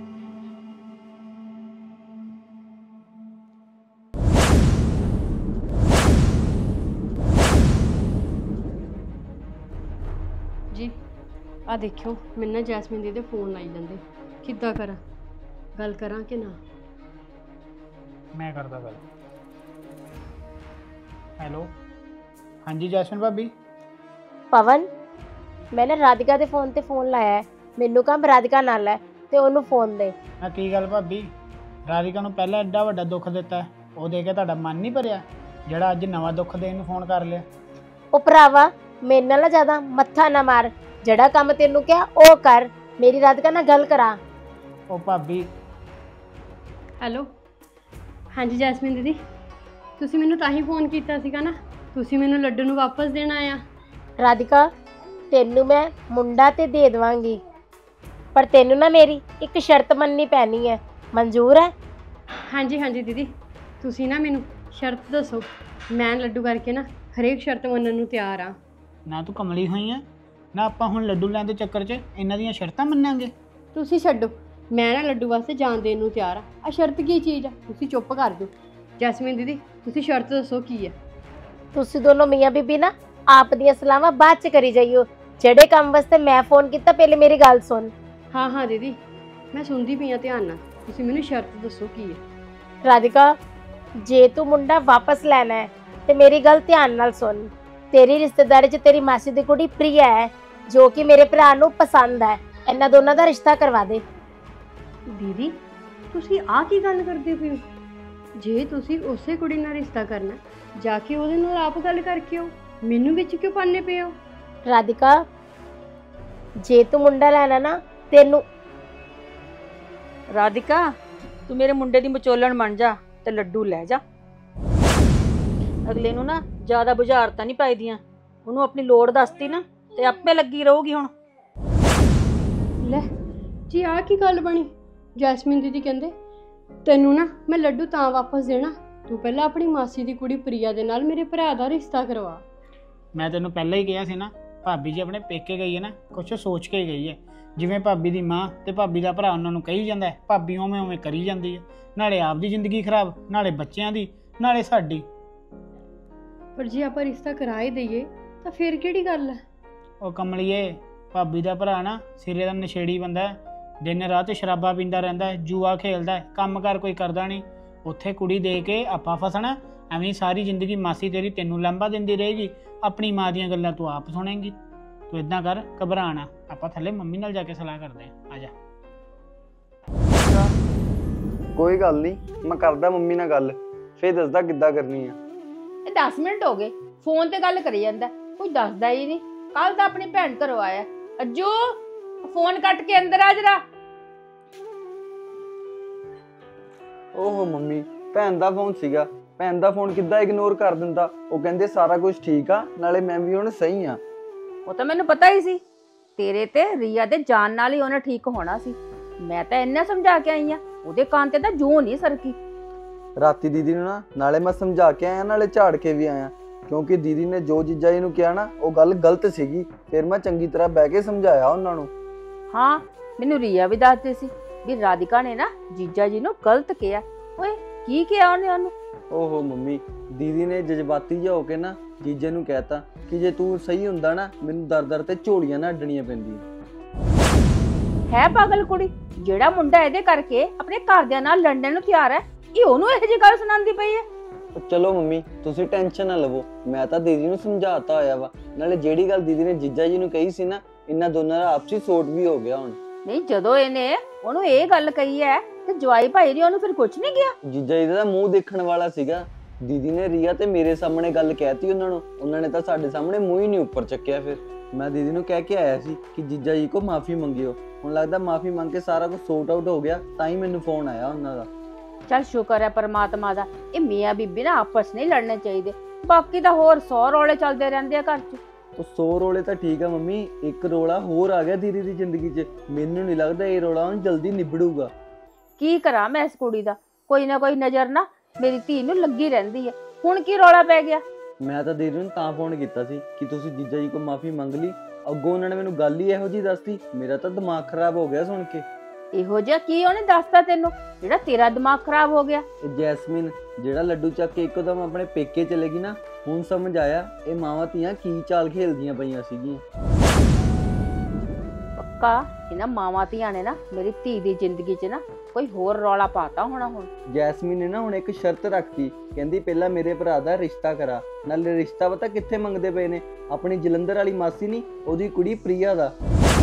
ਜੀ ਆ ਦੇਖਿਓ, ਮੈਨੂੰ ਨਾ ਜੈਸਮੀਨ ਦੀਦੀ ਦੇ ਫੋਨ ਆਈ ਜਾਂਦੇ। ਕਿੱਦਾਂ ਕਰਾਂ? ਗੱਲ ਕਰਾਂ ਕਿ ਨਾ? ਮੈਂ ਕਰਦਾ ਗੱਲ। ਹੈਲੋ, ਹਾਂਜੀ ਜੈਸਮੀਨ ਭਾਬੀ। ਪਵਨ, ਮੈਂ ਨਾ ਰਾਧਿਕਾ ਦੇ ਫੋਨ ਤੇ ਫੋਨ ਲਾਇਆ ਹੈ। ਮੈਨੂੰ ਕੰਮ ਰਾਧਿਕਾ ਨਾਲ ਹੈ ਤੇ ਉਹਨੂੰ ਫੋਨ ਦੇ। ਆ ਕੀ ਗੱਲ ਭਾਬੀ, ਰਾਧਿਕਾ ਨੂੰ ਪਹਿਲਾਂ ਐਡਾ ਵੱਡਾ ਦੁੱਖ ਦਿੱਤਾ, ਉਹ ਦੇ ਕੇ ਤੁਹਾਡਾ ਮਨ ਨਹੀਂ ਭਰਿਆ ਜਿਹੜਾ ਅੱਜ ਨਵਾਂ ਦੁੱਖ ਦੇਣ ਨੂੰ ਫੋਨ ਕਰ ਲਿਆ? ਉਹ ਭਰਾਵਾ, ਮੇਰੇ ਨਾਲ ਜ਼ਿਆਦਾ ਮੱਥਾ ਨਾ ਮਾਰ। ਜਿਹੜਾ ਕੰਮ ਤੈਨੂੰ ਕਿਹਾ ਉਹ ਕਰ। ਮੇਰੀ ਰਾਧਿਕਾ ਨਾਲ ਗੱਲ ਕਰਾ। ਉਹ ਭਾਬੀ। ਹੈਲੋ, ਹਾਂਜੀ ਜੈਸਮੀਨ ਦੀਦੀ, ਤੁਸੀਂ ਮੈਨੂੰ ਤਾਂ ਹੀ ਫੋਨ ਕੀਤਾ ਸੀਗਾ ਨਾ? ਤੁਸੀਂ ਮੈਨੂੰ ਲੱਡੂ ਨੂੰ ਵਾਪਸ ਦੇਣਾ ਆ? ਰਾਧਿਕਾ, ਤੈਨੂੰ ਮੈਂ ਮੁੰਡਾ ਤੇ ਦੇ ਦੇਵਾਂਗੀ, ਪਰ ਤੈਨੂੰ ਨਾ ਮੇਰੀ ਇੱਕ ਸ਼ਰਤ ਮੰਨਣੀ ਪੈਣੀ ਹੈ। ਮਨਜ਼ੂਰ ਹੈ? ਹਾਂਜੀ ਹਾਂਜੀ ਦੀਦੀ, ਤੁਸੀਂ ਨਾ ਮੈਨੂੰ ਸ਼ਰਤ ਦੱਸੋ। ਮੈਂ ਲੱਡੂ ਕਰਕੇ ਨਾ ਹਰੇਕ ਸ਼ਰਤ ਮੰਨਣ ਨੂੰ ਤਿਆਰ ਆ। ਨਾ ਤੂੰ ਕਮਲੀ ਹੋਈ ਆ ਨਾ, ਆਪਾਂ ਹੁਣ ਲੱਡੂ ਲੈਣ ਦੇ ਚੱਕਰ 'ਚ ਇਹਨਾਂ ਦੀਆਂ ਸ਼ਰਤਾਂ ਮੰਨਾਂਗੇ? ਤੁਸੀਂ ਛੱਡੋ, ਮੈਂ ਨਾ ਲੱਡੂ ਵਾਸਤੇ ਜਾਨ ਦੇਣ ਨੂੰ ਤਿਆਰ ਆ। ਆ ਸ਼ਰਤ ਕੀ ਚੀਜ਼ ਆ? ਤੁਸੀਂ ਚੁੱਪ ਕਰ ਦਿਓ। ਜੈਸਮੀਨ ਦੀਦੀ, ਤੁਸੀਂ ਸ਼ਰਤ ਦੱਸੋ ਕੀ ਹੈ? ਤੁਸੀਂ ਦੋਨੋਂ ਮੀਆਂ ਬੀਬੀ ਨਾ ਆਪ ਦੀਆਂ ਸਲਾਹਾਂ ਬਾਅਦ ਚ ਕਰੀ ਜਾਈਓ। ਜਿਹੜੇ ਕੰਮ ਵਾਸਤੇ ਮੈਂ ਫੋਨ ਕੀਤਾ, ਪਹਿਲੇ ਮੇਰੀ ਗੱਲ ਸੁਣ। ਹਾਂ ਹਾਂ ਦੀਦੀ, ਮੈਂ ਸੁਣਦੀ ਪਈ ਆ ਧਿਆਨ ਨਾਲ। ਤੁਸੀਂ ਮੈਨੂੰ ਸ਼ਰਤ ਦੱਸੋ ਕੀ ਹੈ? ਰਾਧਿਕਾ, ਜੇ ਤੂੰ ਮੁੰਡਾ ਵਾਪਸ ਲੈਣਾ ਹੈ ਤੇ ਮੇਰੀ ਗੱਲ ਧਿਆਨ ਨਾਲ ਸੁਣ। ਤੇਰੀ ਰਿਸ਼ਤੇਦਾਰੀ 'ਚ ਤੇਰੀ ਮਾਸੀ ਦੀ ਕੁੜੀ ਪ੍ਰਿਆ ਹੈ, ਜੋ ਕਿ ਮੇਰੇ ਭਰਾ ਨੂੰ ਪਸੰਦ ਹੈ। ਇਹਨਾਂ ਦੋਨਾਂ ਦਾ ਰਿਸ਼ਤਾ ਕਰਵਾ ਦੇ। ਦੀਦੀ, ਤੁਸੀਂ ਆਹ ਕੀ ਗੱਲ ਕਰਦੇ ਪਏ ਹੋ? ਜੇ ਤੁਸੀਂ ਉਸੇ ਕੁੜੀ ਨਾਲ ਰਿਸ਼ਤਾ ਕਰਨਾ, ਜਾ ਕੇ ਉਹਦੇ ਨਾਲ ਆਪ ਗੱਲ ਕਰਕੇ ਆਓ। ਮੈਨੂੰ ਵਿੱਚ ਕਿਉਂ ਪਾਣੇ ਪਏ ਹੋ? ਰਾਧਿਕਾ, ਜੇ ਤੂੰ ਮੁੰਡਾ ਲੈਣਾ ਨਾ, ਤੈਨੂੰ ਰਾਧਿਕਾ, ਤੂੰ ਮੇਰੇ ਮੁੰਡੇ ਦੀ ਵਿਚੋਲਣ ਬਣ ਜਾ ਤੇ ਲੱਡੂ ਲੈ ਜਾ। ਅਗਲੇ ਨੂੰ ਨਾ ਜ਼ਿਆਦਾ ਬੁਝਾਰਤਾਂ ਨਹੀਂ ਪਾਈਦੀਆਂ। ਉਹਨੂੰ ਆਪਣੀ ਲੋੜ ਦੱਸਤੀ ਨਾ ਤੇ ਆਪੇ ਲੱਗੀ ਰਹੂਗੀ। ਹੁਣ ਲੈ ਜੀ, ਆਹ ਕੀ ਗੱਲ ਬਣੀ? ਜੈਸਮੀਨ ਦੀਦੀ ਕਹਿੰਦੇ ਤੈਨੂੰ ਨਾ ਮੈਂ ਲੱਡੂ ਤਾਂ ਵਾਪਸ ਦੇਣਾ, ਤੂੰ ਪਹਿਲਾਂ ਆਪਣੀ ਮਾਸੀ ਦੀ ਕੁੜੀ ਪ੍ਰਿਆ ਦੇ ਨਾਲ ਮੇਰੇ ਭਰਾ ਦਾ ਰਿਸ਼ਤਾ ਕਰਵਾ। ਮੈਂ ਤੈਨੂੰ ਪਹਿਲਾਂ ਹੀ ਕਿਹਾ ਸੀ ਨਾ, ਭਾਬੀ ਜੀ ਆਪਣੇ ਪੇਕੇ ਗਈ ਹੈ ਨਾ, ਕੁਛ ਸੋਚ ਕੇ ਗਈ ਹੈ। ਜਿਵੇਂ ਭਾਬੀ ਦੀ ਮਾਂ ਤੇ ਭਾਬੀ ਦਾ ਭਰਾ ਉਹਨਾਂ ਨੂੰ ਕਹੀ ਜਾਂਦਾ ਹੈ, ਭਾਬੀ ਉਵੇਂ ਉਵੇਂ ਕਰੀ ਜਾਂਦੀ ਹੈ। ਨਾਲੇ ਆਪਦੀ ਜ਼ਿੰਦਗੀ ਖਰਾਬ, ਨਾਲੇ ਬੱਚਿਆਂ ਦੀ, ਨਾਲੇ ਸਾਡੀ। ਪਰ ਜੇ ਆਪਾਂ ਰਿਸ਼ਤਾ ਕਰਾ ਹੀ ਦਈਏ ਤਾਂ ਫਿਰ ਕਿਹੜੀ ਗੱਲ ਹੈ? ਉਹ ਕਮਲੀਏ, ਭਾਬੀ ਦਾ ਭਰਾ ਨਾ ਸਿਰੇ ਦਾ ਨਸ਼ੇੜੀ ਬੰਦਾ ਹੈ। ਦਿਨ ਰਾਤ ਸ਼ਰਾਬਾਂ ਪੀਂਦਾ ਰਹਿੰਦਾ ਹੈ, ਜੂਆ ਖੇਲਦਾ ਹੈ, ਕੰਮ ਕਾਰ ਕੋਈ ਕਰਦਾ ਨਹੀਂ। ਉੱਥੇ ਕੁੜੀ ਦੇ ਕੇ ਆਪਾਂ ਫਸਣਾ। ਐਵੇਂ ਸਾਰੀ ਜ਼ਿੰਦਗੀ ਮਾਸੀ ਤੇਰੀ ਤੈਨੂੰ ਲਾਂਭਾ ਦਿੰਦੀ ਰਹੇਗੀ, ਆਪਣੀ ਮਾਂ ਦੀਆਂ ਗੱਲਾਂ ਤੂੰ ਆਪ ਸੁਣੇਂਗੀ। ਤੂੰ ਇਦਾਂ ਕਰ, ਘਬਰਾ ਨਾ, ਆਪਾਂ ਥੱਲੇ ਮੰਮੀ ਨਾਲ ਜਾ ਕੇ ਸਲਾਹ ਕਰਦੇ ਆਂ। ਆ ਜਾ। ਕੋਈ ਗੱਲ ਨਹੀਂ, ਮੈਂ ਕਰਦਾ ਮੰਮੀ ਨਾਲ ਗੱਲ, ਫੇਰ ਦੱਸਦਾ ਕਿੱਦਾਂ ਕਰਨੀ ਆ। ਇਹ 10 ਮਿੰਟ ਹੋ ਗਏ ਫੋਨ ਤੇ ਗੱਲ ਕਰੀ ਜਾਂਦਾ, ਕੋਈ ਦੱਸਦਾ ਹੀ ਨਹੀਂ। ਕੱਲ ਤਾਂ ਆਪਣੀ ਭੈਣ ਘਰੋਂ ਆਇਆ। ਅੱਜੂ ਫੋਨ ਕੱਟ ਕੇ ਅੰਦਰ ਆ ਜਰਾ। ਓਹੋ ਮੰਮੀ, ਭੈਣ ਦਾ ਫੋਨ ਸੀਗਾ, ਭੈਣ ਦਾ ਫੋਨ ਕਿੱਦਾਂ ਇਗਨੋਰ ਕਰ ਦਿੰਦਾ। ਉਹ ਕਹਿੰਦੇ ਸਾਰਾ ਕੁਝ ਠੀਕ ਆ, ਨਾਲੇ ਮੈਂ ਵੀ ਹੁਣ ਸਹੀ ਆ। ਉਹ ਤਾਂ ਮੈਨੂੰ ਪਤਾ ਹੀ ਸੀ, ਤੇਰੇ ਤੇ ਰੀਆ ਦੇ ਜਾਣ ਨਾਲ ਹੀ ਉਹਨੇ ਠੀਕ ਹੋਣਾ ਸੀ। ਮੈਂ ਤਾਂ ਇੰਨਾ ਸਮਝਾ ਕੇ ਆਈ ਆ, ਉਹਦੇ ਕੰਨ ਤੇ ਤਾਂ ਜੂੰ ਨਹੀਂ ਸਰਕੀ। ਰਾਤੀ ਦੀਦੀ ਨੂੰ ਨਾ ਨਾਲੇ ਮੈਂ ਸਮਝਾ ਕੇ ਆਇਆ, ਨਾਲੇ ਝਾੜ ਕੇ ਵੀ ਆਇਆ, ਕਿਉਂਕਿ ਦੀਦੀ ਨੇ ਜੋ ਜੀਜਾ ਜੀ ਨੂੰ ਕਿਹਾ ਨਾ ਉਹ ਗੱਲ ਗਲਤ ਸੀਗੀ। ਫਿਰ ਮੈਂ ਚੰਗੀ ਤਰ੍ਹਾਂ ਬਹਿ ਕੇ ਸਮਝਾਇਆ ਉਹਨਾਂ ਨੂੰ। ਹਾਂ, ਮੈਨੂੰ ਰੀਆ ਵੀ ਦੱਸਦੀ ਸੀ ਵੀ ਰਾਧਿਕਾ ਨੇ ਨਾ ਜੀਜਾ ਜੀ ਨੂੰ ਗਲਤ ਕਿਹਾ। ਓਏ ਕੀ ਕਿਹਾ ਉਹਨੇ ਉਹਨੂੰ? ਓਹੋ ਮੰਮੀ, ਦੀਦੀ ਨੇ ਜਜ਼ਬਾਤੀ ਜਿਹਾ ਹੋ ਕੇ ਨਾ ਜੀਜੇ ਨੂੰ ਕਹਿਤਾ ਕਿ ਜੇ ਤੂੰ ਸਹੀ ਹੁੰਦਾ ਨਾ, ਮੈਨੂੰ ਦਰ ਤੇ ਝੋਲੀਆਂ ਨਾ ਅੱਡਣੀਆਂ ਪੈਂਦੀਆਂ। ਹੈ ਪਾਗਲ ਕੁੜੀ, ਜਿਹੜਾ ਮੁੰਡਾ ਇਹਦੇ ਕਰਕੇ ਆਪਣੇ ਘਰਦਿਆਂ ਨਾਲ ਲੜਨ ਨੂੰ ਤਿਆਰ ਹੈ, ਇਹ ਉਹਨੂੰ ਇਹੋ ਜਿਹੀ ਗੱਲ ਸੁਣਾਉਂਦੀ ਪਈ ਹੈ। ਚਲੋ ਮੰਮੀ, ਤੁਸੀਂ ਟੈਨਸ਼ਨ ਨਾ ਲਵੋ, ਮੈਂ ਤਾਂ ਦੀਦੀ ਨੂੰ ਸਮਝਾਤਾ ਹੋਇਆ ਵਾ। ਨਾਲੇ ਜਿਹੜੀ ਗੱਲ ਦੀਦੀ ਨੇ ਜੀਜਾ ਜੀ ਨੂੰ ਕਹੀ ਸੀ ਨਾ, ਇਹਨਾਂ ਦੋਨਾਂ ਦਾ ਆਪਸੀ ਸੋਟ ਵੀ ਹੋ ਗਿਆ ਹੁਣ। ਨਹੀਂ, ਜਦੋਂ ਇਹਨੇ ਉਹਨੂੰ ਇਹ ਗੱਲ ਕਹੀ ਹੈ ਤੇ ਜਵਾਈ ਭਾਈ ਨੇ ਉਹਨੂੰ ਫਿਰ ਕੁਝ ਨਹੀਂ ਕਿਹਾ। ਜੀਜਾ ਜੀ ਦਾ ਮੂੰਹ ਦੇਖਣ ਵਾਲਾ ਸੀਗਾ। ਦੀਦੀ ਨੇ ਰੀਆ ਤੇ ਮੇਰੇ ਸਾਹਮਣੇ ਗੱਲ ਕਹਿਤੀ ਉਹਨਾਂ ਨੂੰ, ਉਹਨਾਂ ਨੇ ਤਾਂ ਸਾਡੇ ਸਾਹਮਣੇ ਮੂੰਹ ਹੀ ਨਹੀਂ ਉੱਪਰ ਚੱਕਿਆ। ਫਿਰ ਮੈਂ ਦੀਦੀ ਨੂੰ ਕਹਿ ਕੇ ਆਇਆ ਸੀ ਕਿ ਜੀਜਾ ਜੀ ਕੋ ਮਾਫੀ ਮੰਗਿਓ। ਹੁਣ ਲੱਗਦਾ ਮਾਫੀ ਮੰਗ ਕੇ ਸਾਰਾ ਕੁਝ ਸੋਟ ਆਊਟ ਹੋ ਗਿਆ, ਤਾਂ ਹੀ ਮੈਨੂੰ ਫੋਨ ਆਇਆ ਉਹਨਾਂ ਦਾ। ਚੱਲ ਸ਼ੁਕਰ ਹੈ ਪਰਮਾਤਮਾ ਦਾ, ਇਹ ਮੀਆਂ ਬੀਬੀ ਨਾ ਆਪਸ ਨਹੀਂ ਲੜਨੇ ਚਾਹੀਦੇ। ਬਾਕੀ ਤਾਂ ਹੋਰ 100 ਰੌਲੇ ਚੱਲਦੇ ਰਹਿੰਦੇ ਆ ਘਰ 'ਚ। ਉਹ 100 ਰੋਲੇ ਤਾਂ ਠੀਕ ਆ ਮੰਮੀ, ਇੱਕ ਰੋਲਾ ਹੋਰ ਆ ਗਿਆ ਦੀਦੀ ਦੀ ਜ਼ਿੰਦਗੀ 'ਚ। ਮੈਨੂੰ ਨਹੀਂ ਲੱਗਦਾ ਇਹ ਰੋਲਾ ਹੁਣ ਜਲਦੀ ਨਿਬੜੂਗਾ। ਕੀ ਕਰਾਂ ਮੈਂ ਇਸ ਕੁੜੀ ਦਾ, ਕੋਈ ਨਾ ਕੋਈ ਨਜ਼ਰ ਨਾ ਮੇਰੀ ਧੀ ਨੂੰ ਲੱਗੀ ਰਹਿੰਦੀ ਹੈ। ਹੁਣ ਕੀ ਰੌਲਾ ਪੈ ਗਿਆ? ਮੈਂ ਤਾਂ ਦੀਦੀ ਨੂੰ ਤਾਂ ਫੋਨ ਕੀਤਾ ਸੀ ਕਿ ਤੁਸੀਂ ਜੀਜਾ ਜੀ ਕੋ ਮਾਫੀ ਮੰਗ ਲਈ। ਅੱਗੋਂ ਉਹਨਾਂ ਨੇ ਮੈਨੂੰ ਗੱਲ ਹੀ ਇਹੋ ਜਿਹੀ ਦੱਸਤੀ, ਮੇਰਾ ਤਾਂ ਦਿਮਾਗ ਖਰਾਬ ਹੋ ਗਿਆ ਸੁਣ ਕੇ। ਇਹੋ ਜਿਹਾ ਕੀ ਉਹਨੇ ਦੱਸਤਾ ਤੈਨੂੰ ਜਿਹੜਾ ਤੇਰਾ ਦਿਮਾਗ ਖਰਾਬ ਹੋ ਗਿਆ? ਇਹ ਜੈਸਮੀਨ ਜਿਹੜਾ ਲੱਡੂ ਚੱਕ ਕੇ ਇੱਕਦਮ ਆਪਣੇ ਪੇਕੇ ਚਲੇ ਗਈ ਨਾ, ਹੁਣ ਸਮਝ ਆਇਆ ਇਹ ਮਾਵਾਂ ਧੀਆਂ ਕੀ ਚਾਲ ਖੇਲਦੀਆਂ ਪਈਆਂ ਸੀਗੀਆਂ। ਪੱਕਾ ਇਹਨਾਂ ਮਾਵਾਂ ਧੀਆਂ ਨੇ ਨਾ ਮੇਰੀ ਧੀ ਦੀ ਜ਼ਿੰਦਗੀ 'ਚ ਨਾ ਕੋਈ ਹੋਰ ਰੌਲਾ ਪਾਤਾ ਹੋਣਾ। ਹੁਣ ਜੈਸਮੀਨ ਨੇ ਨਾ ਹੁਣ ਇੱਕ ਸ਼ਰਤ ਰੱਖਤੀ, ਕਹਿੰਦੀ ਪਹਿਲਾਂ ਮੇਰੇ ਭਰਾ ਦਾ ਰਿਸ਼ਤਾ ਕਰਾ। ਨਾਲੇ ਰਿਸ਼ਤਾ ਪਤਾ ਕਿੱਥੇ ਮੰਗਦੇ ਪਏ ਨੇ? ਆਪਣੀ ਜਲੰਧਰ ਵਾਲੀ ਮਾਸੀ ਨਹੀਂ, ਉਹਦੀ ਕੁੜੀ ਪ੍ਰਿਆ ਦਾ।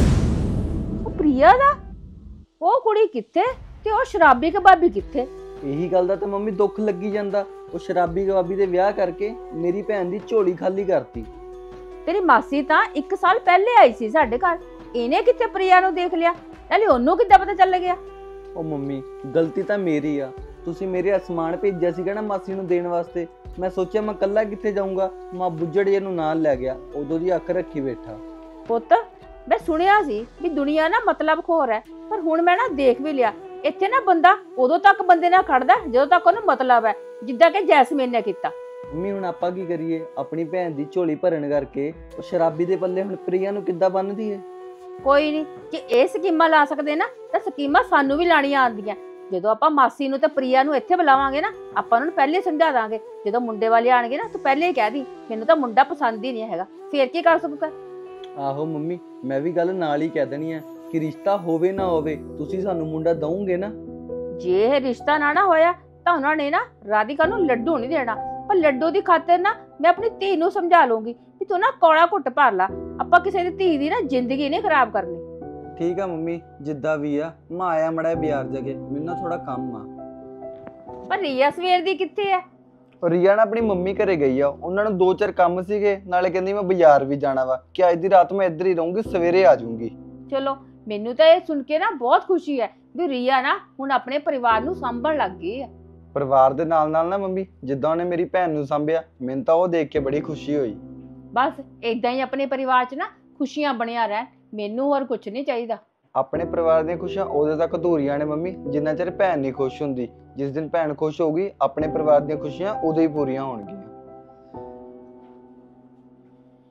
ਉਹ ਪ੍ਰਿਆ ਦਾ? ਉਹ ਕੁੜੀ ਕਿੱਥੇ ਤੇ ਉਹ ਸ਼ਰਾਬੀ ਕਬਾਬੀ ਕਿੱਥੇ? ਇਹੀ ਗੱਲ ਦਾ ਤਾਂ ਮੰਮੀ ਦੁੱਖ ਲੱਗੀ ਜਾਂਦਾ। ਉਹ ਸ਼ਰਾਬੀ ਕਬਾਬੀ ਦੇ ਵਿਆਹ ਕਰਕੇ ਮੇਰੀ ਭੈਣ ਦੀ ਝੋਲੀ ਖਾਲੀ ਕਰਤੀ। ਤੇਰੀ ਮਾਸੀ ਤਾਂ 1 ਸਾਲ ਪਹਿਲੇ ਆਈ ਸੀ ਸਾਡੇ ਘਰ, ਇਹਨੇ ਕਿੱਥੇ ਪ੍ਰਿਆ ਨੂੰ ਦੇਖ ਲਿਆ? ਨਾਲੇ ਉਹਨੂੰ ਕਿੱਦਾਂ ਪਤਾ ਚੱਲ ਗਿਆ? ਉਹ ਮੰਮੀ, ਗਲਤੀ ਤਾਂ ਮੇਰੀ ਆ। ਤੁਸੀਂ ਮੇਰੇ ਅਸਮਾਨ ਭੇਜਿਆ ਸੀਗਾ ਨਾ ਮਾਸੀ ਨੂੰ ਦੇਣ ਵਾਸਤੇ, ਮੈਂ ਸੋਚਿਆ ਮੈਂ ਕੱਲਾ ਕਿੱਥੇ ਜਾਊਂਗਾ, ਮਾਂ ਬੁੱਜੜ ਜੇ ਨੂੰ ਨਾਲ ਲੈ ਗਿਆ, ਉਦੋਂ ਦੀ ਅੱਖ ਰੱਖੀ ਬੈਠਾ। ਪੁੱਤ, ਮੈਂ ਸੁਣਿਆ ਸੀ ਵੀ ਦੁਨੀਆ ਨਾ ਮਤਲਬ ਖੋਰ ਹੈ, ਪਰ ਹੁਣ ਮੈਂ ਨਾ ਦੇਖ ਵੀ ਲਿਆ ਇੱਥੇ ਨਾ ਬੰਦਾ ਉਦੋਂ ਤੱਕ ਬੰਦੇ ਨਾਲ ਖੜਦਾ ਜਦੋਂ ਤੱਕ ਉਹਨੂੰ ਮਤਲਬ ਹੈ, ਜਿੱਦਾਂ ਕਿ ਜੈਸਮੀਨ ਨੇ ਕੀਤਾ। ਮੰਮੀ ਹੁਣ ਆਪਾਂ ਕੀ ਕਰੀਏ? ਆਪਣੀ ਭੈਣ ਦੀ ਝੋਲੀ ਭਰਨ ਕਰਕੇ ਉਹ ਸ਼ਰਾਬੀ ਦੇ ਪੱਲੇ ਹੁਣ ਪ੍ਰਿਆ ਨੂੰ ਕਿੱਦਾਂ ਬੰਨ੍ਹਦੀ ਹੈ? ਕੋਈ ਨਹੀਂ, ਜੇ ਇਹ ਸਕੀਮਾਂ ਲਾ ਸਕਦੇ ਨਾ ਤਾਂ ਸਕੀਮਾਂ ਸਾਨੂੰ ਵੀ ਲਾਣੀਆਂ ਆਉਂਦੀਆਂ। ਜਦੋਂ ਆਪਾਂ ਮਾਸੀ ਨੂੰ ਤੇ ਪ੍ਰਿਆ ਨੂੰ ਇੱਥੇ ਬੁਲਾਵਾਂਗੇ ਨਾ, ਆਪਾਂ ਉਹਨਾਂ ਨੂੰ ਪਹਿਲੇ ਸਮਝਾ ਦਾਂਗੇ। ਜਦੋਂ ਮੁੰਡੇ ਵਾਲੇ ਆਣਗੇ ਨਾ, ਤੂੰ ਪਹਿਲੇ ਹੀ ਕਹਿ ਦੀ ਮੈਨੂੰ ਤਾਂ ਮੁੰਡਾ ਪਸੰਦ ਹੀ ਨਹੀਂ ਹੈਗਾ, ਫੇਰ ਕੀ ਕਰ ਸਕੂਗਾ? ਆਹੋ ਮੰਮੀ, ਮੈਂ ਵੀ ਗੱਲ ਨਾਲ ਹੀ ਕਹਿ ਦੇਣੀ ਆ ਕਿ ਰਿਸ਼ਤਾ ਹੋਵੇ ਨਾ ਹੋਵੇ, ਤੁਸੀਂ ਸਾਨੂੰ ਮੁੰਡਾ ਦਊਂਗੇ ਨਾ। ਜੇ ਇਹ ਰਿਸ਼ਤਾ ਨਾ ਹੋਇਆ ਤਾਂ ਉਹਨਾਂ ਨੇ ਨਾ ਰਾਧਿਕਾ ਨੂੰ ਲੱਡੂ ਨਹੀਂ ਦੇਣਾ, ਪਰ ਲੱਡੂ ਦੀ ਖਾਤਰ ਨਾ ਮੈਂ ਆਪਣੀ ਧੀ ਨੂੰ ਸਮਝਾ ਲੂੰਗੀ ਕਿ ਤੂੰ ਨਾ ਕੌੜਾ ਘੁੱਟ ਭਰ ਲਾ। ਆਪਾਂ ਕਿਸੇ ਦੀ ਧੀ ਦੀ ਨਾ ਜ਼ਿੰਦਗੀ ਨਹੀਂ ਖਰਾਬ ਕਰਨੀ। ਠੀਕ ਆ ਮੰਮੀ, ਜਿੱਦਾਂ ਵੀ ਆ। ਮੈਂ ਆਇਆ ਮੜਾ ਬਾਜ਼ਾਰ ਜਗੇ, ਮੈਨੂੰ ਥੋੜਾ ਕੰਮ ਆ। ਪਰ ਰੀਆ ਸਵੇਰ ਦੀ ਕਿੱਥੇ ਹੈ? ਰੀਆ ਨਾ ਆਪਣੀ ਮੰਮੀ ਘਰੇ ਗਈ ਆ, ਉਹਨਾਂ ਨੂੰ 2-4 ਕੰਮ ਸੀਗੇ, ਨਾਲੇ ਕਹਿੰਦੀ ਮੈਂ ਬਾਜ਼ਾਰ ਵੀ ਜਾਣਾ ਵਾ, ਕਿ ਅੱਜ ਦੀ ਰਾਤ ਮੈਂ ਇੱਧਰ ਹੀ ਰਹੂੰਗੀ, ਸਵੇਰੇ ਆ ਜਾਊਂਗੀ। ਚਲੋ, ਮੈਨੂੰ ਤਾਂ ਇਹ ਸੁਣ ਕੇ ਨਾ ਬਹੁਤ ਖੁਸ਼ੀ ਹੈ ਵੀ ਰੀਆ ਨਾ ਹੁਣ ਆਪਣੇ ਪਰਿਵਾਰ ਨੂੰ ਸੰਭਣ ਲੱਗ ਗਈ ਹੈ। ਪਰਿਵਾਰ ਦੇ ਨਾਲ ਨਾਲ ਨਾ ਮੰਮੀ, ਜਿੱਦਾਂ ਉਹਨੇ ਮੇਰੀ ਭੈਣ ਨੂੰ ਸੰਭਿਆ, ਮੈਨੂੰ ਤਾਂ ਉਹ ਦੇਖ ਕੇ ਬੜੀ ਖੁਸ਼ੀ ਹੋਈ। ਬਸ ਏਦਾਂ ਹੀ ਆਪਣੇ ਪਰਿਵਾਰ 'ਚ ਨਾ ਖੁਸ਼ੀਆਂ ਬਣਿਆ ਰਹਿਣ, ਮੈਨੂੰ ਹੋਰ ਕੁਝ ਨਹੀਂ ਚਾਹੀਦਾ। ਆਪਣੇ ਪਰਿਵਾਰ ਦੀਆਂ ਖੁਸ਼ੀਆਂ ਉਦੋਂ ਤੱਕ ਅਧੂਰੀਆਂ ਨੇ ਮੰਮੀ, ਜਿੰਨਾ ਚਿਰ ਭੈਣ ਨਹੀਂ ਖੁਸ਼ ਹੁੰਦੀ। ਜਿਸ ਦਿਨ ਭੈਣ ਖੁਸ਼ ਹੋਊਗੀ, ਆਪਣੇ ਪਰਿਵਾਰ ਦੀਆਂ ਖੁਸ਼ੀਆਂ ਉਦੋਂ ਹੀ ਪੂਰੀਆਂ ਹੋਣਗੀਆਂ।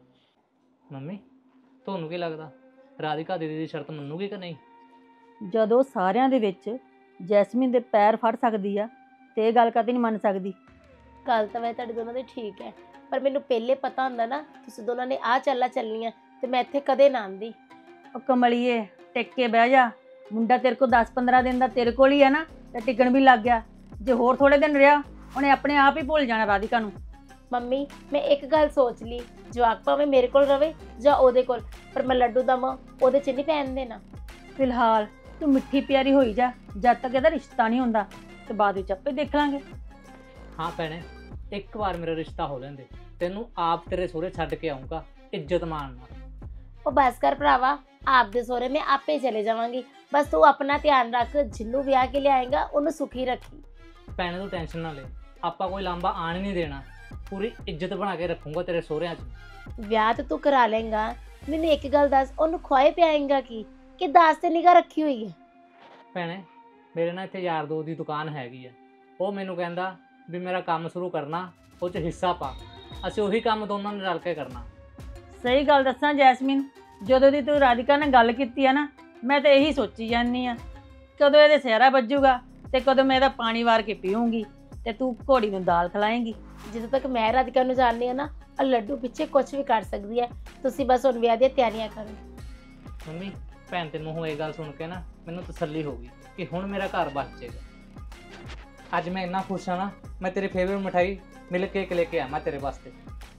ਮੰਮੀ ਤੁਹਾਨੂੰ ਕੀ ਲੱਗਦਾ ਰਾਧਿਕਾ ਦੀਦੀ ਦੀ ਸ਼ਰਤ ਮੰਨੂਗੀ ਕਿ ਨਹੀਂ? ਜਦੋਂ ਸਾਰਿਆਂ ਦੇ ਵਿੱਚ ਜੈਸਮੀਨ ਦੇ ਪੈਰ ਫੜ ਸਕਦੀ ਆ ਤੇ ਇਹ ਗੱਲ ਕਦੇ ਨਹੀਂ ਮੰਨ ਸਕਦੀ। ਗੱਲ ਤਾਂ ਵੈਸੇ ਤੁਹਾਡੇ ਦੋਨਾਂ ਦੀ ਠੀਕ ਹੈ, ਪਰ ਮੈਨੂੰ ਪਹਿਲੇ ਪਤਾ ਹੁੰਦਾ ਨਾ ਤੁਸੀਂ ਦੋਨਾਂ ਨੇ ਆਹ ਚੱਲਾਂ ਚੱਲਣੀਆਂ ਤੇ ਮੈਂ ਇੱਥੇ ਕਦੇ ਨਾ ਆਉਂਦੀ। ਉਹ ਕਮਲੀਏ ਟਿਕ ਕੇ ਬਹਿ ਜਾ, ਮੁੰਡਾ ਤੇਰੇ ਕੋਲ 10-15 ਦਿਨ ਦਾ ਤੇਰੇ ਕੋਲ ਹੀ ਹੈ ਨਾ, ਤੇ ਟਿਕਣ ਵੀ ਲੱਗ ਗਿਆ। ਜੇ ਹੋਰ ਥੋੜੇ ਦਿਨ ਰਿਹਾ ਉਹਨੇ ਆਪਣੇ ਆਪ ਹੀ ਭੁੱਲ ਜਾਣਾ ਰਾਧਿਕਾ ਨੂੰ। ਮੰਮੀ ਮੈਂ ਇੱਕ ਗੱਲ ਸੋਚ ਲਈ, ਜਵਾਕ ਭਾਵੇਂ ਮੇਰੇ ਕੋਲ ਰਵੇ ਜਾਂ ਉਹਦੇ ਕੋਲ, ਪਰ ਮੈਂ ਲੱਡੂ ਦਾ ਮਾਂ ਉਹਦੇ 'ਚ ਨਹੀਂ ਪੈਣ ਦੇਣਾ। ਫਿਲਹਾਲ ਤੂੰ ਮਿੱਠੀ ਪਿਆਰੀ ਹੋਈ ਜਾ, ਜਦ ਤੱਕ ਇਹਦਾ ਰਿਸ਼ਤਾ ਨਹੀਂ ਹੁੰਦਾ, ਤੇ ਬਾਅਦ ਵਿੱਚ ਆਪੇ ਦੇਖ ਲਾਂਗੇ। ਹਾਂ ਭੈਣੇ, ਇੱਕ ਵਾਰ ਮੇਰਾ ਰਿਸ਼ਤਾ ਹੋ ਲੈਂਦੇ, ਤੈਨੂੰ ਆਪ ਤੇਰੇ ਸਹੁਰੇ ਛੱਡ ਕੇ ਆਉਂਗਾ ਇੱਜ਼ਤ ਮਾਣ ਨਾਲ। ਉਹ ਬਸ ਕਰ ਭਰਾਵਾ, ਆਪਦੇ ਸਹੁਰੇ ਮੈਂ ਆਪੇ ਚਲੇ ਜਾਵਾਂਗੀ। ਬਸ ਤੂੰ ਆਪਣਾ ਧਿਆਨ ਰੱਖ, ਜਿਹਨੂੰ ਵਿਆਹ ਕੇ ਲਿਆਏਗਾ ਉਹਨੂੰ ਸੁਖੀ ਰੱਖੀ। ਭੈਣੇ ਤੂੰ ਟੈਨਸ਼ਨ ਨਾ ਲੈ, ਆਪਾਂ ਕੋਈ ਲਾਂਬਾ ਆਣ ਹੀ ਨਹੀਂ ਦੇਣਾ, ਪੂਰੀ ਇੱਜ਼ਤ ਬਣਾ ਕੇ ਰੱਖੂੰਗਾ ਤੇਰੇ ਸਹੁਰਿਆਂ 'ਚ। ਵਿਆਹ ਤੇ ਤੂੰ ਕਰਾ ਲੇਗਾ, ਮੈਨੂੰ ਇੱਕ ਗੱਲ ਦੱਸ, ਉਹਨੂੰ ਖਵਾਏ ਪਿਆਏਗਾ ਕਿ ਦਾਸ ਤੇ ਨਿਗਾਹ ਰੱਖੀ ਹੋਈ ਹੈ? ਭੈਣੇ ਮੇਰੇ ਨਾਲ ਇੱਥੇ ਯਾਰ ਦੋਸਤ ਦੀ ਦੁਕਾਨ ਹੈਗੀ ਆ, ਉਹ ਮੈਨੂੰ ਕਹਿੰਦਾ ਵੀ ਮੇਰਾ ਕੰਮ ਸ਼ੁਰੂ ਕਰਨਾ, ਉਹ 'ਚ ਹਿੱਸਾ ਪਾ, ਅਸੀਂ ਉਹੀ ਕੰਮ ਦੋਨਾਂ ਨੇ ਰਲ ਕੇ ਕਰਨਾ। ਸਹੀ ਗੱਲ ਦੱਸਾਂ ਜੈਸਮੀਨ, ਜਦੋਂ ਦੀ ਤੂੰ ਰਾਧਿਕਾ ਨਾਲ ਗੱਲ ਕੀਤੀ ਆ ਨਾ, ਮੈਂ ਤਾਂ ਇਹੀ ਸੋਚੀ ਜਾਂਦੀ ਆ ਕਦੋਂ ਇਹਦੇ ਸਿਹਰਾ ਵੱਜੂਗਾ ਤੇ ਕਦੋਂ ਮੈਂ ਇਹਦਾ ਪਾਣੀ ਵਾਰ ਕੇ ਪੀਊਂਗੀ ਤੇ ਤੂੰ ਘੋੜੀ ਨੂੰ ਦਾਲ ਖਿਲਾਏਂਗੀ। ਜਦੋਂ ਤੱਕ ਮੈਂ ਰਾਧਿਕਾ ਨੂੰ ਜਾਣਦੀ ਹਾਂ ਨਾ, ਆ ਲੱਡੂ ਪਿੱਛੇ ਕੁਝ ਵੀ ਕਰ ਸਕਦੀ ਹੈ। ਤੁਸੀਂ ਬਸ ਹੁਣ ਵਿਆਹ ਦੀਆਂ ਤਿਆਰੀਆਂ ਕਰੋ। ਮੰਮੀ ਭੈਣ ਤੇ ਮੂੰਹੋਂ ਇਹ ਗੱਲ ਸੁਣ ਕੇ ਨਾ ਮੈਨੂੰ ਤਸੱਲੀ ਹੋ ਗਈ ਕਿ ਹੁਣ ਮੇਰਾ ਘਰ ਬਚ ਜਾਏਗਾ। ਅੱਜ ਮੈਂ ਇੰਨਾ ਖੁਸ਼ ਹਾਂ ਨਾ, ਮੈਂ ਤੇਰੀ ਫੇਵਰਟ ਮਿਠਾਈ ਮਿਲਕ ਕੇਕ ਲੈ ਕੇ ਆਵਾਂ ਤੇਰੇ ਵਾਸਤੇ।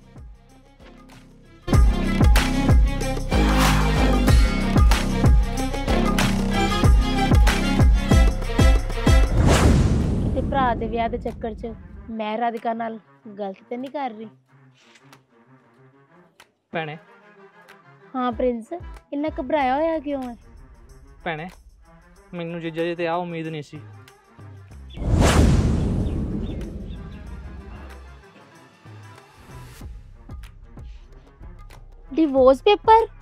ਤੇ ਭਰਾ ਦੇ ਵਿਆਹ ਦੇ ਚੱਕਰ 'ਚ ਮੈਂ ਰਾਧਿਕਾ ਨਾਲ ਗਲਤ ਤੇ ਨਹੀਂ ਕਰ ਰਹੀ? ਭੈਣੇ ਹਾਂ ਪ੍ਰਿੰਸ, ਇੰਨਾ ਘਬਰਾਇਆ ਹੋਇਆ ਕਿਉਂ ਹੈ? ਭੈਣੇ ਮੈਨੂੰ ਜੀਜਾ ਜੀ ਤੇ ਆ ਉਮੀਦ ਨਹੀਂ ਸੀ। Divorce paper?